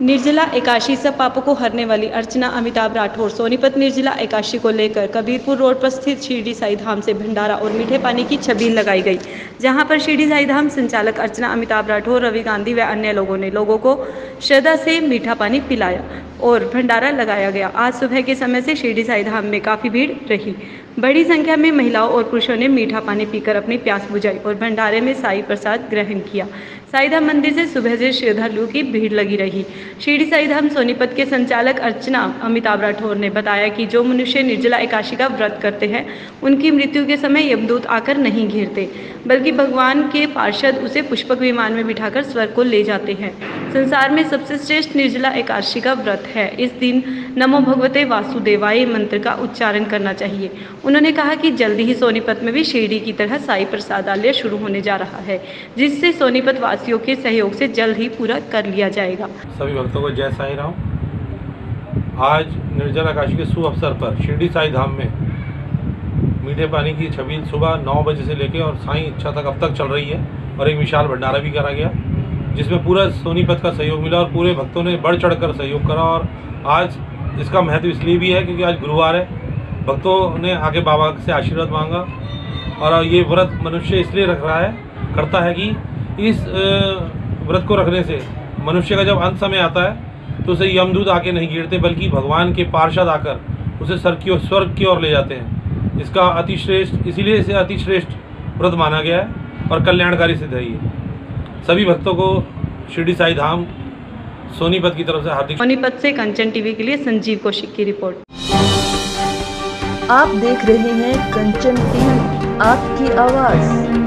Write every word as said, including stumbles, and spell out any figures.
निर्जला एकादशी सब पापों को हरने वाली अर्चना अमिताभ राठौर सोनीपत निर्जला एकादशी को लेकर कबीरपुर रोड पर स्थित शिरडी साई धाम से भंडारा और मीठे पानी की छबील लगाई गई, जहां पर शिरडी साई धाम संचालक अर्चना अमिताभ राठौर, रवि गांधी व अन्य लोगों ने लोगों को श्रद्धा से मीठा पानी पिलाया और भंडारा लगाया गया। आज सुबह के समय से शिरडी साई धाम में काफ़ी भीड़ रही। बड़ी संख्या में महिलाओं और पुरुषों ने मीठा पानी पीकर अपनी प्यास बुझाई और भंडारे में साई प्रसाद ग्रहण किया। साई धाम मंदिर से सुबह से श्रद्धालुओं की भीड़ लगी रही। शिरडी साई धाम सोनीपत के संचालक अर्चना अमिताभ राठौर ने बताया कि जो मनुष्य निर्जला एकादशी का व्रत करते हैं, उनकी मृत्यु के समय यमदूत आकर नहीं घेरते, बल्कि भगवान के पार्षद उसे पुष्पक विमान में बिठाकर स्वर्ग को ले जाते हैं। संसार में सबसे श्रेष्ठ निर्जला एकादशी का व्रत है। इस दिन नमो भगवते वासुदेवाय मंत्र का उच्चारण करना चाहिए। उन्होंने कहा कि जल्दी ही सोनीपत में भी शिरडी की तरह साई प्रसादालय शुरू होने जा रहा है, जिससे सोनीपत वासियों के सहयोग से जल्द ही पूरा कर लिया जाएगा। सभी भक्तों को जय साई राम। आज निर्जला एकादशी के शुभ अवसर पर शिरडी साई धाम में मीठे पानी की छबील सुबह नौ बजे से लेकर और साई इच्छा तक अब तक चल रही है और एक विशाल भंडारा भी करा गया, जिसमें पूरा सोनीपत का सहयोग मिला और पूरे भक्तों ने बढ़ चढ़कर सहयोग करा। और आज इसका महत्व इसलिए भी है क्योंकि आज गुरुवार है, भक्तों ने आके बाबा से आशीर्वाद मांगा और ये व्रत मनुष्य इसलिए रख रहा है करता है कि इस व्रत को रखने से मनुष्य का जब अंत समय आता है तो उसे यमदूत आके नहीं गिरते, बल्कि भगवान के पार्षद आकर उसे स्वर्ग की ओर स्वर्ग की ओर ले जाते हैं। इसका अति श्रेष्ठ इसीलिए इसे अति श्रेष्ठ व्रत माना गया है और कल्याणकारी सिद्ध है। ये सभी भक्तों को शिरडी साई धाम सोनीपत की तरफ से हार्दिक। सोनीपत से कंचन टीवी के लिए संजीव कौशिक की रिपोर्ट। आप देख रहे हैं कंचन टीवी, आपकी आवाज़।